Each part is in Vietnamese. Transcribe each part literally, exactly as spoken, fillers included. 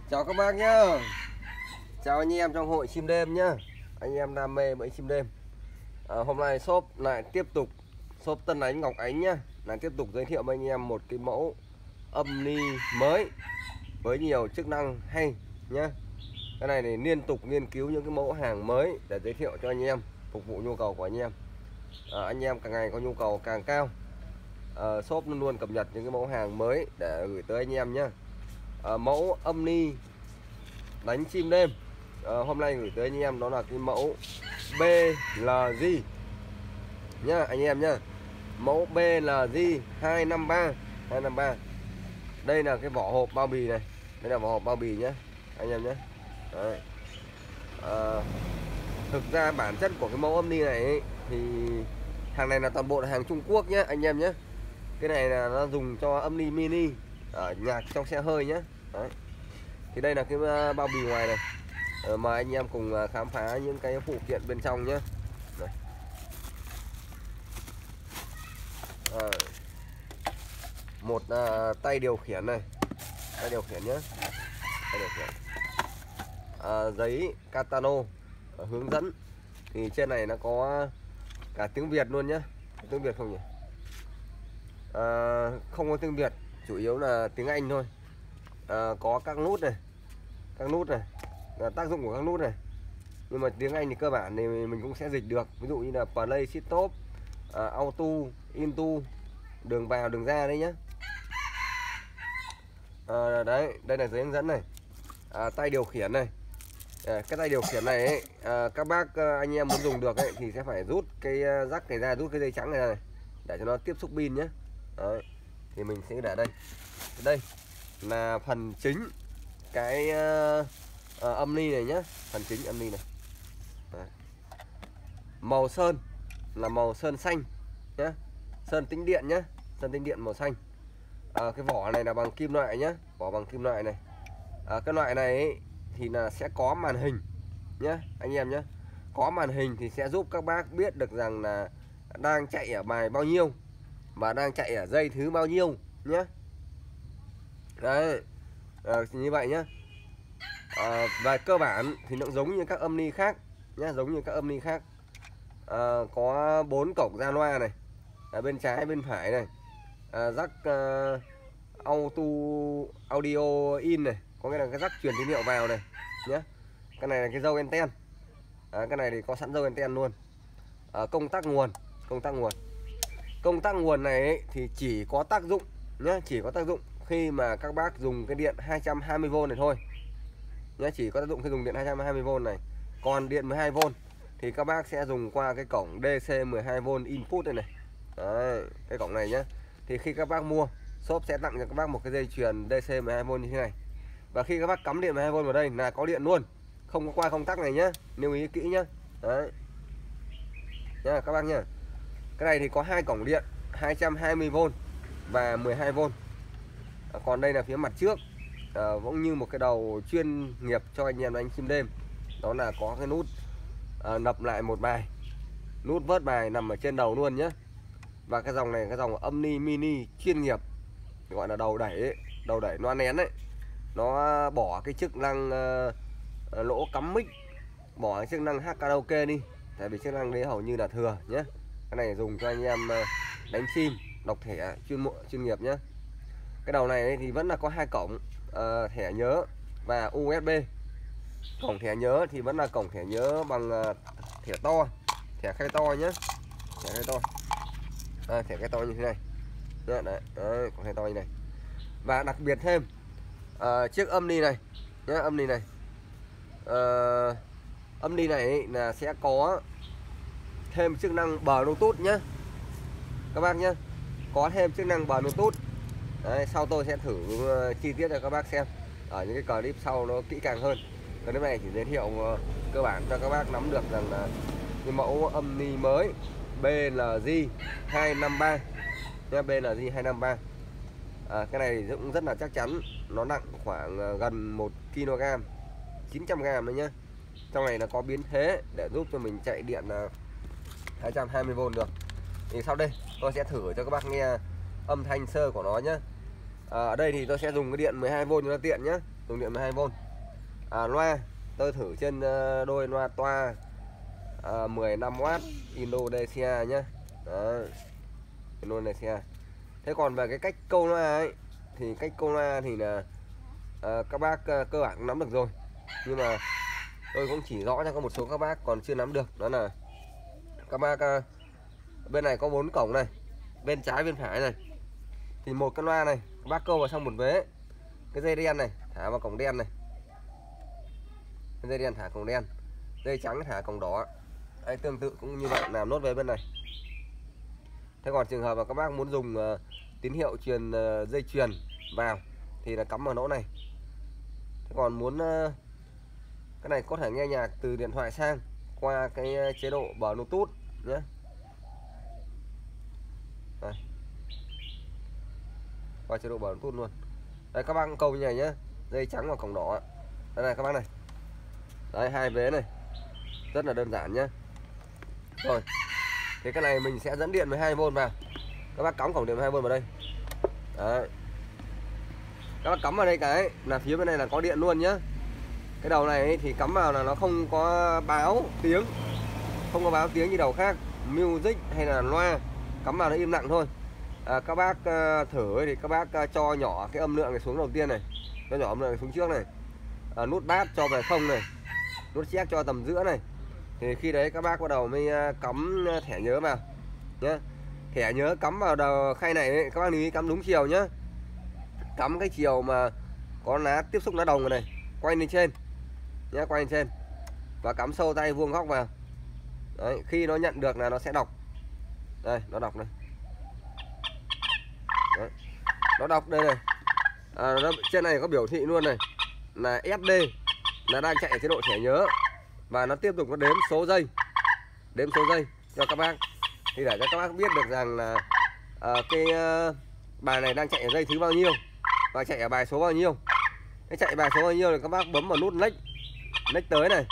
Chào các bác nhá. Chào anh em trong hội chim đêm nhá. Anh em đam mê bẫy chim đêm. à, Hôm nay shop lại tiếp tục, shop Tân Ánh Ngọc Ánh nhá, lại tiếp tục giới thiệu với anh em một cái mẫu âm ni mới với nhiều chức năng hay nhá. Cái này thì liên tục nghiên cứu những cái mẫu hàng mới để giới thiệu cho anh em, phục vụ nhu cầu của anh em. à, Anh em càng ngày có nhu cầu càng cao, à, shop luôn luôn cập nhật những cái mẫu hàng mới để gửi tới anh em nhá. à, Mẫu âm ni đánh chim đêm à, hôm nay gửi tới anh em đó là cái mẫu bê lờ giê nhá anh em nhá. Mẫu bê lờ giê hai năm ba hai năm ba. Đây là cái vỏ hộp bao bì này, đây là vỏ hộp bao bì nhá anh em nhé. Đấy. À, thực ra bản chất của cái mẫu âm ni này ấy, thì hàng này là toàn bộ là hàng Trung Quốc nhé anh em nhé. Cái này là nó dùng cho âm ni mini ở nhạc trong xe hơi nhé. Đấy. Thì đây là cái bao bì ngoài này. à, Mời anh em cùng khám phá những cái phụ kiện bên trong nhé. Đây. À, một à, tay điều khiển này, tay điều khiển nhé, tay điều khiển. À, giấy Catano hướng dẫn thì trên này nó có cả tiếng Việt luôn nhé. Tiếng Việt không nhỉ? À, không có tiếng Việt, chủ yếu là tiếng Anh thôi. à, Có các nút này, các nút này là tác dụng của các nút này, nhưng mà tiếng Anh thì cơ bản thì mình cũng sẽ dịch được, ví dụ như là play, stop, uh, auto, into, đường vào đường ra đấy nhá. À, đấy, đây là giấy hướng dẫn này. à, Tay điều khiển này. à, Cái tay điều khiển này ấy, à, các bác anh em muốn dùng được ấy, thì sẽ phải rút cái rắc này ra, rút cái dây trắng này ra này để cho nó tiếp xúc pin nhé. Đấy. Thì mình sẽ để đây. Đây là phần chính cái uh, uh, âm ni này nhá, phần chính âm ni này. Đấy. Màu sơn là màu sơn xanh nhá, sơn tĩnh điện nhá, sơn tĩnh điện màu xanh. À, cái vỏ này là bằng kim loại nhá, vỏ bằng kim loại này. À, cái loại này ấy, thì là sẽ có màn hình nhá anh em nhé. Có màn hình thì sẽ giúp các bác biết được rằng là đang chạy ở bài bao nhiêu và đang chạy ở dây thứ bao nhiêu nhé. Đấy, à, như vậy nhá. À, và cơ bản thì nó giống như các âm ni khác nhá, giống như các âm ni khác. À, có bốn cổng ra loa này, ở bên trái bên phải này, à, rắc uh, auto audio in này, có nghĩa là cái rắc truyền tín hiệu vào này nhé. Cái này là cái dâu anten. À, cái này thì có sẵn dâu anten luôn. À, công tắc nguồn, công tắc nguồn, công tắc nguồn này ấy, thì chỉ có tác dụng nhé, chỉ có tác dụng khi mà các bác dùng cái điện hai trăm hai mươi vôn này thôi nhé, chỉ có tác dụng khi dùng điện hai trăm hai mươi vôn này. Còn điện mười hai vôn thì các bác sẽ dùng qua cái cổng đê xê mười hai vôn input này này. Đấy, cái cổng này nhé. Thì khi các bác mua, shop sẽ tặng cho các bác một cái dây chuyền đê xê mười hai vôn như thế này. Và khi các bác cắm điện mười hai vôn vào đây là có điện luôn, không có qua công tắc này nhé, lưu ý kỹ nhé. Đấy nhá các bác nhá. Cái này thì có hai cổng điện hai trăm hai mươi vôn và mười hai vôn. À, còn đây là phía mặt trước, à, cũng như một cái đầu chuyên nghiệp cho anh em đánh chim đêm, đó là có cái nút à, nập lại một bài, nút vớt bài nằm ở trên đầu luôn nhé. Và cái dòng này cái dòng âm ni mini chuyên nghiệp, gọi là đầu đẩy ấy, đầu đẩy loa nén ấy, nó bỏ cái chức năng uh, lỗ cắm mic, bỏ cái chức năng hát karaoke đi, tại vì chức năng đấy hầu như là thừa nhé. Cái này dùng cho anh em uh, đánh chim đọc thẻ chuyên mộ chuyên nghiệp nhé. Cái đầu này ấy thì vẫn là có hai cổng, uh, thẻ nhớ và u ét bê. Cổng thẻ nhớ thì vẫn là cổng thẻ nhớ bằng uh, thẻ to, thẻ khay to nhé, thẻ khay to. À, thẻ khay to như thế này đấy, đấy, đấy, cổng khay to như này. Và đặc biệt thêm uh, chiếc âm ni này nhé, âm ni này uh, âm ni này ấy, là sẽ có thêm chức năng bờ Bluetooth nhé các bác nhé, có thêm chức năng bờ Bluetooth. Đấy, sau tôi sẽ thử uh, chi tiết cho các bác xem ở những cái clip sau nó kỹ càng hơn. Clip này chỉ giới thiệu uh, cơ bản cho các bác nắm được rằng là cái mẫu âm ni mới bê lờ giê hai năm ba nha, bê lờ giê hai năm ba. À, cái này cũng rất là chắc chắn, nó nặng khoảng uh, gần một ki lô gam, chín trăm gam đấy nhá. Trong này là có biến thế để giúp cho mình chạy điện uh, hai trăm hai mươi vôn được. Thì sau đây tôi sẽ thử cho các bác nghe âm thanh sơ của nó nhé. À, ở đây thì tôi sẽ dùng cái điện mười hai vôn cho nó tiện nhé. dùng điện mười hai vôn. À, loa tôi thử trên đôi loa toa à, mười lăm oát Indonesia nhé. Đó, Indonesia. Thế còn về cái cách câu loa ấy thì cách câu loa thì là à, các bác à, cơ bản cũng nắm được rồi, nhưng mà tôi cũng chỉ rõ cho có một số các bác còn chưa nắm được. Đó là các bác à, bên này có bốn cổng này, bên trái bên phải này, thì một cái loa này các bác câu vào trong một vế, cái dây đen này thả vào cổng đen này, cái dây đen thả cổng đen, dây trắng thả cổng đỏ. Đấy, tương tự cũng như vậy, làm nốt về bên này. Thế còn trường hợp mà các bác muốn dùng uh, tín hiệu truyền uh, dây chuyền vào thì là cắm vào lỗ này. Thế còn muốn uh, cái này có thể nghe nhạc từ điện thoại sang qua cái uh, chế độ Bluetooth nhé. Đây. Qua chế độ Bluetooth luôn. Đây các bác câu như này nhé, dây trắng vào cổng đỏ. Đây này các bác này. Đấy, hai vế này. Rất là đơn giản nhé. Rồi. Thì cái này mình sẽ dẫn điện mười hai vôn vào. Các bác cắm cổng điện mười hai vôn vào đây. Đấy. Các bác cắm vào đây cái là phía bên này là có điện luôn nhá. Cái đầu này thì cắm vào là nó không có báo tiếng, không có báo tiếng như đầu khác, music hay là loa, cắm vào nó im lặng thôi. À, các bác uh, thử thì các bác uh, cho nhỏ cái âm lượng này xuống đầu tiên này, cho nhỏ âm lượng này xuống trước này. À, nút bass cho về không này, nút check cho tầm giữa này. Thì khi đấy các bác bắt đầu mới uh, cắm thẻ nhớ vào nhé. Thẻ nhớ cắm vào đầu khay này ấy, các bác lưu ý cắm đúng chiều nhá. Cắm cái chiều mà có lá tiếp xúc lá đồng này, này quay lên trên nhé, quay lên trên và cắm sâu tay vuông góc vào. Đấy, khi nó nhận được là nó sẽ đọc. Đây, nó đọc này. Đấy. Nó đọc đây này. À, nó, trên này có biểu thị luôn này là ét đê, là đang chạy ở chế độ thẻ nhớ, và nó tiếp tục nó đếm số giây, đếm số giây cho các bác, thì để cho các bác biết được rằng là à, cái uh, bài này đang chạy ở giây thứ bao nhiêu và chạy ở bài số bao nhiêu. Cái chạy bài số bao nhiêu thì các bác bấm vào nút next, next tới này.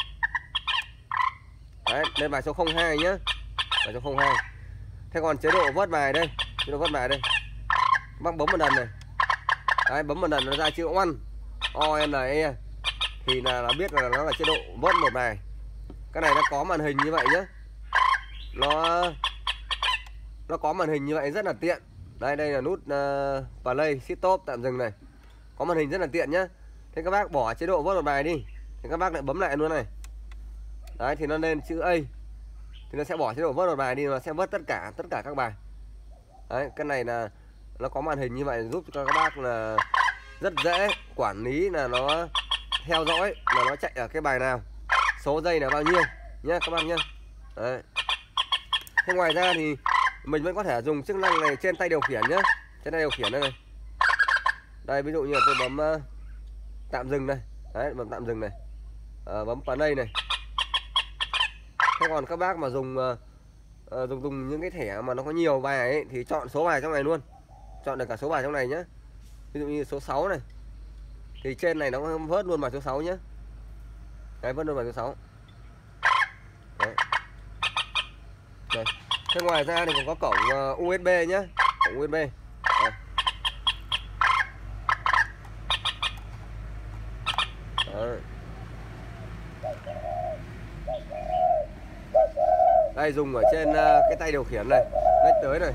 Đấy, lên bài số không hai nhá, bài số không hai. Thế còn chế độ vớt bài đây, chế độ vớt bài đây, các bác bấm một lần này. Đấy, bấm một lần nó ra chữ one, O N E thì là, là biết là nó là chế độ vớt một bài. Cái này nó có màn hình như vậy nhá, nó nó có màn hình như vậy rất là tiện. Đây, đây là nút uh, play, stop, tạm dừng này, có màn hình rất là tiện nhá. Thế các bác bỏ chế độ vớt một bài đi thì các bác lại bấm lại luôn này. Đấy, thì nó lên chữ A thì nó sẽ bỏ chế độ vớt một bài đi, nó sẽ vớt tất cả tất cả các bài. Đấy, cái này là nó có màn hình như vậy giúp cho các bác là rất dễ quản lý, là nó theo dõi là nó chạy ở cái bài nào, số giây là bao nhiêu nhá các bác nhá. Đấy. Thế ngoài ra thì mình vẫn có thể dùng chức năng này trên tay điều khiển nhá, trên tay điều khiển đây này. Đây, ví dụ như là tôi bấm uh, tạm dừng đây. Đấy, bấm tạm dừng này, uh, bấm play này. Thế còn các bác mà dùng uh, uh, dùng dùng những cái thẻ mà nó có nhiều bài ấy, thì chọn số bài trong này luôn, chọn được cả số bài trong này nhé. Ví dụ như số sáu này thì trên này nó vớt luôn bài số sáu nhé. Đấy, vớt luôn bài số sáu. Đấy. Đây. Thế ngoài ra thì còn có cổng uh, u ét bê nhé, cổng u ét bê. Đây. Đấy. Đây, dùng ở trên uh, cái tay điều khiển này, lách tới này.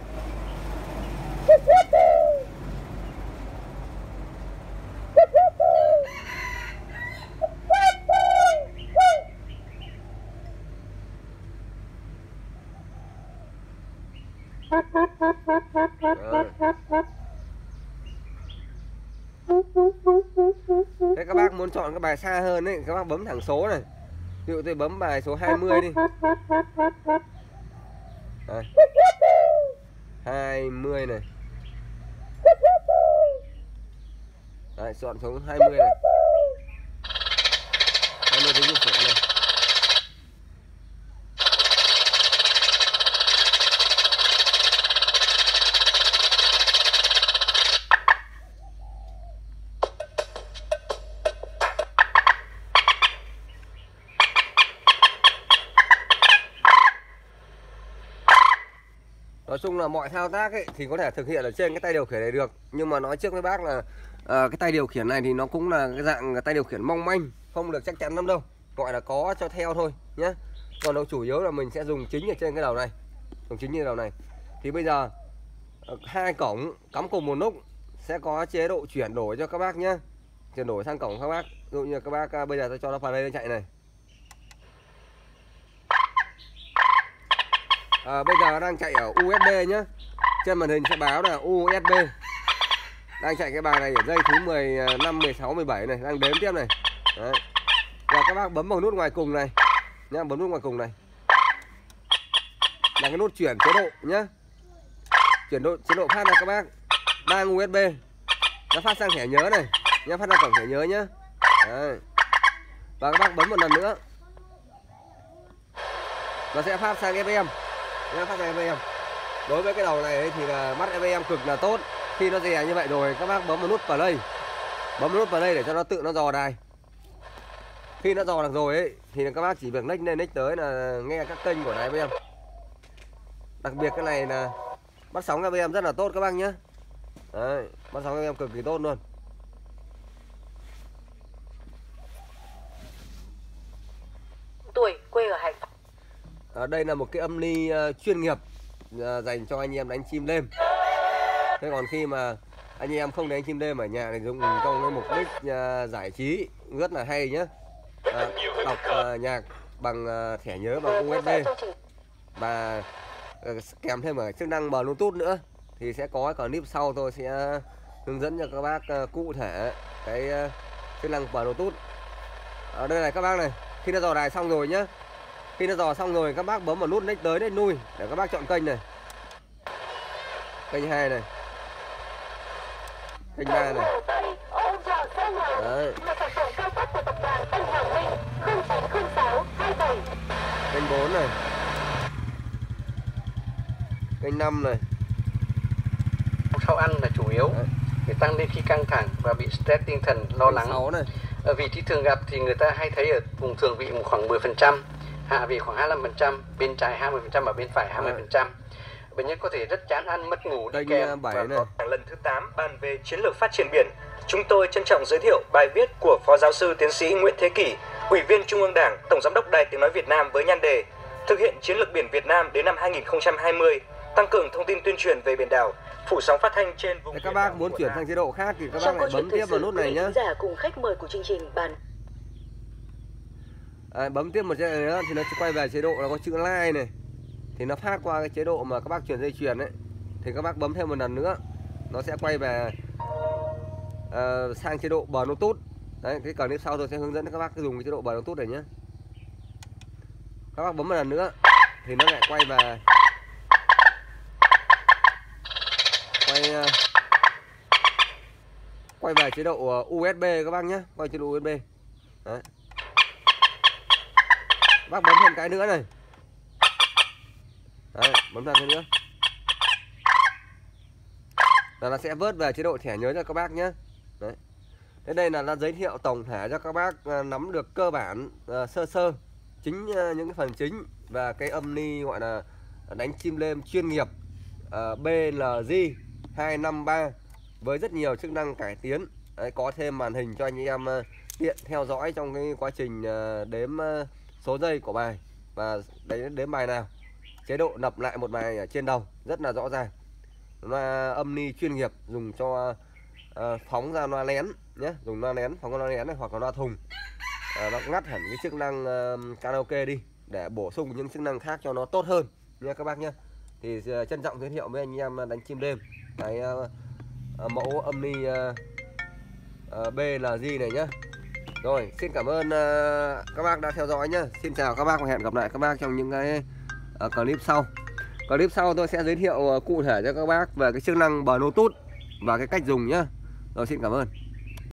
Thế các bác muốn chọn cái bài xa hơn ấy, các bác bấm thẳng số này. Ví dụ tôi bấm bài số hai mươi đi. Đây. hai mươi này. Đấy, chọn số hai mươi này. hai mươi tiếng phổ này. Nói chung là mọi thao tác ấy thì có thể thực hiện ở trên cái tay điều khiển này được, nhưng mà nói trước với bác là à, cái tay điều khiển này thì nó cũng là cái dạng tay điều khiển mong manh, không được chắc chắn lắm đâu, gọi là có cho theo thôi nhé. Còn đâu chủ yếu là mình sẽ dùng chính ở trên cái đầu này, dùng chính như đầu này. Thì bây giờ hai cổng cắm cùng một lúc sẽ có chế độ chuyển đổi cho các bác nhé, chuyển đổi sang cổng các bác. Ví dụ như các bác bây giờ tôi cho nó play lên chạy này. À, bây giờ đang chạy ở u ét bê nhé, trên màn hình sẽ báo là u ét bê. Đang chạy cái bài này ở dây thứ mười lăm, mười sáu, mười bảy này, đang đếm tiếp này. Đấy. Và các bác bấm vào nút ngoài cùng này nhá, bấm nút ngoài cùng này là cái nút chuyển chế độ nhá. Chuyển độ chế độ phát này các bác. Đang u ét bê nó phát sang thẻ nhớ này nhá, phát ra cổng thẻ nhớ nhá. Đấy. Và các bác bấm một lần nữa nó sẽ phát sang ép em nhá, phát sang ép em. Đối với cái đầu này ấy, thì là mắt ép em cực là tốt. Khi nó dè như vậy rồi các bác bấm một nút play, bấm một nút play để cho nó tự nó dò đài. Khi nó dò được rồi ấy thì các bác chỉ việc next lên next tới là nghe các kênh của đài ép em. Đặc biệt cái này là bắt sóng ép em rất là tốt các bác nhé. Đấy, bắt sóng ép em cực kỳ tốt luôn. Tuổi quê ở Hải Phòng. À, đây là một cái âm ly uh, chuyên nghiệp uh, dành cho anh em đánh chim đêm. Thế còn khi mà anh em không đánh chim đêm ở nhà thì dùng trong cái mục đích uh, giải trí rất là hay nhé. À, đọc uh, nhạc bằng uh, thẻ nhớ bằng u ét bê và uh, kèm thêm ở chức năng Bluetooth nữa, thì sẽ có cái clip sau tôi sẽ hướng dẫn cho các bác uh, cụ thể cái uh, chức năng Bluetooth. Ở đây này các bác này, khi nó dò đài xong rồi nhá, khi nó dò xong rồi các bác bấm vào nút next tới next lui để các bác chọn kênh này, kênh hai này, kênh ba này. Đấy. Kênh bốn này, kênh năm này. Sau ăn là chủ yếu. Đấy. Để tăng lên khi căng thẳng và bị stress tinh thần, lo lắng. sáu này. Ở vị trí thường gặp thì người ta hay thấy ở vùng thường vị khoảng mười phần trăm, hạ vị khoảng hai mươi lăm phần trăm, bên trái hai mươi phần trăm và bên phải hai mươi phần trăm. Bệnh nhân có thể rất chán ăn, mất ngủ đi kèm. Và này. Lần thứ tám bàn về chiến lược phát triển biển, chúng tôi trân trọng giới thiệu bài viết của Phó Giáo sư Tiến sĩ Nguyễn Thế Kỷ, Ủy viên Trung ương Đảng, Tổng Giám đốc Đài Tiếng nói Việt Nam với nhan đề Thực hiện chiến lược biển Việt Nam đến năm hai nghìn không trăm hai mươi, tăng cường thông tin tuyên truyền về biển đảo, phủ sóng phát thanh trên vùng. Để các bác muốn chuyển sang chế độ khác thì các bác lại bấm tiếp vào nút này nhé. Giả cùng khách mời của chương trình bàn. À, bấm tiếp một chế độ nữa thì nó sẽ quay về chế độ là có chữ like này, thì nó phát qua cái chế độ mà các bác chuyển dây chuyền ấy, thì các bác bấm thêm một lần nữa nó sẽ quay về uh, sang chế độ Bluetooth. Đấy, cái clip sau tôi sẽ hướng dẫn các bác dùng cái chế độ Bluetooth này nhé. Các bác bấm một lần nữa thì nó lại quay về quay uh, quay về chế độ uh, u ét bê các bác nhé, quay chế độ u ét bê. Đấy. Bác bấm thêm cái nữa này. Đấy, bấm thêm cái nữa là nó sẽ vớt về chế độ thẻ nhớ cho các bác nhé. Đấy. Thế đây là nó giới thiệu tổng thể cho các bác uh, nắm được cơ bản uh, sơ sơ chính uh, những cái phần chính và cái âm ni gọi là đánh chim lêm chuyên nghiệp uh, bê lờ giê hai năm ba với rất nhiều chức năng cải tiến. Đấy, có thêm màn hình cho anh em uh, tiện theo dõi trong cái quá trình uh, đếm uh, số giây của bài và đấy đếm bài nào, chế độ nập lại một bài ở trên đầu rất là rõ ràng. Loa âm ni chuyên nghiệp dùng cho uh, phóng ra loa lén nhé, dùng loa lén, phóng loa lén này, hoặc là loa thùng. Uh, nó ngắt hẳn cái chức năng uh, karaoke đi để bổ sung những chức năng khác cho nó tốt hơn nha các bác nhé. Thì uh, trân trọng giới thiệu với anh em đánh chim đêm cái uh, uh, mẫu âm ni uh, uh, bê lờ giê này nhé. Rồi, xin cảm ơn uh, các bác đã theo dõi nhé. Xin chào các bác và hẹn gặp lại các bác trong những cái uh, clip sau. Clip sau tôi sẽ giới thiệu uh, cụ thể cho các bác về cái chức năng Bluetooth và cái cách dùng nhé. Rồi, xin cảm ơn.